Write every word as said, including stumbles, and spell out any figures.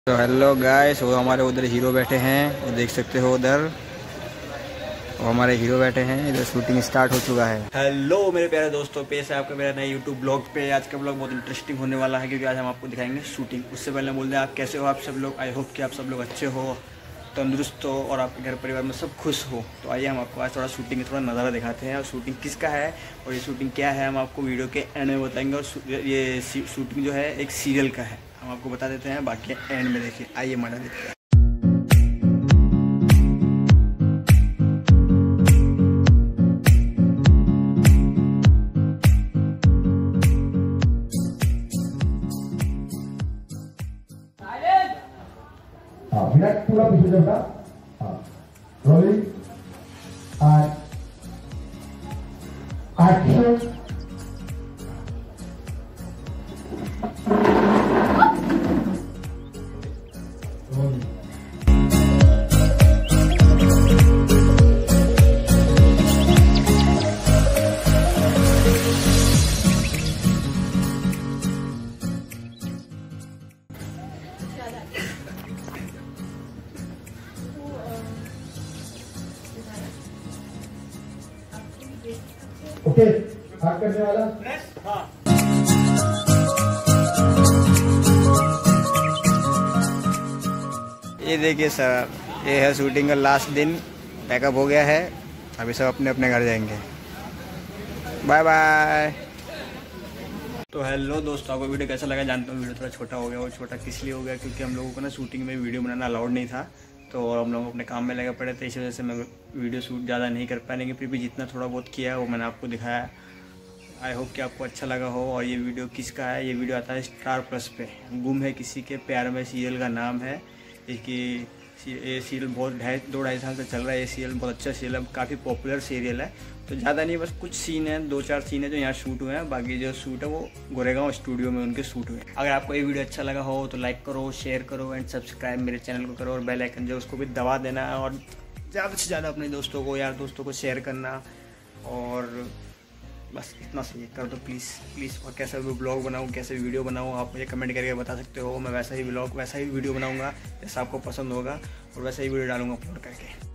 तो hello guys, वो हमारे उधर हीरो बैठे हैं, वो देख सकते हो उधर वो हमारे हीरो बैठे हैं। इधर शूटिंग स्टार्ट हो चुका है। हेलो मेरे प्यारे दोस्तों, पेश है आपका मेरा नए यूट्यूब ब्लॉग पे। आज का ब्लॉग बहुत इंटरेस्टिंग होने वाला है क्योंकि आज हम आपको दिखाएंगे शूटिंग। उससे पहले बोल दें आप कैसे हो आप सब लोग। आई होप कि आप सब लोग अच्छे हो, तंदुरुस्त हो और आपके घर परिवार में सब खुश हो। तो आइए हम आपको आज थोड़ा शूटिंग का थोड़ा नज़ारा दिखाते हैं और शूटिंग किसका है और ये शूटिंग क्या है हम आपको वीडियो के एंड में बताएंगे। और ये शूटिंग जो है एक सीरियल का है, हम आपको बता देते हैं, बाकी एंड में देखिए। आइए मजा देखते हैं। हाँ, विराट पूरा पीछे जाता। हाँ, रोलिंग और एक्शन। ओके, हाथ करने वाला। हाँ। ये देखिए सर, ये है शूटिंग का लास्ट दिन। पैकअप हो गया है, अभी सब अपने अपने घर जाएंगे। Bye bye. तो हेलो दोस्तों, आपको वीडियो कैसा लगा जानता हूँ। वीडियो थोड़ा छोटा हो गया, और छोटा किस लिए हो गया क्योंकि हम लोगों को ना शूटिंग में वीडियो बनाना अलाउड नहीं था, तो हम लोग अपने काम में लगे पड़े थे। इस वजह से मैं वीडियो शूट ज़्यादा नहीं कर पाए, लेकिन फिर भी जितना थोड़ा बहुत किया वो मैंने आपको दिखाया। आई होप कि आपको अच्छा लगा हो। और ये वीडियो किसका है, ये वीडियो आता है स्टार प्लस पे। गुम है किसी के प्यार में सीरियल का नाम है। इसकी ये सीरियल बहुत ढाई दो ढाई साल से चल रहा है। ये सीरियल बहुत अच्छा सीरियल है, काफ़ी पॉपुलर सीरियल है। तो ज़्यादा नहीं, बस कुछ सीन है, दो चार सीन है जो यहाँ शूट हुए हैं, बाकी जो शूट है वो गोरेगांव स्टूडियो में उनके शूट हुए हैं। अगर आपको ये वीडियो अच्छा लगा हो तो लाइक करो, शेयर करो एंड सब्सक्राइब मेरे चैनल को करो, और बेल आइकन जो उसको भी दबा देना, और ज़्यादा से ज़्यादा अपने दोस्तों को यार दोस्तों को शेयर करना। और बस इतना सही कर दो प्लीज़ प्लीज़। और कैसा भी ब्लॉग बनाऊँ, कैसे वीडियो बनाऊँ, आप मुझे कमेंट करके बता सकते हो। मैं वैसा ही ब्लॉग वैसा ही वीडियो बनाऊँगा जैसा आपको पसंद होगा, और वैसा ही वीडियो डालूँगा अपलोड करके।